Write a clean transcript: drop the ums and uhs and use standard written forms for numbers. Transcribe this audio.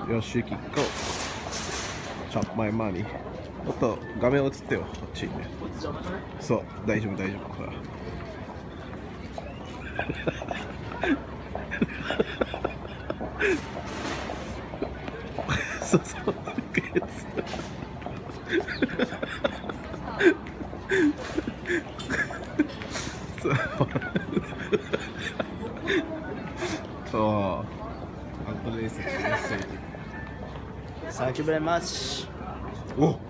よし、キッコ。Chop my money。もっと画面映ってよ、こっちにね。そう、大丈夫、大丈夫。ほら。そうそう、ケツ。そう。そう。 Thank you very much. お。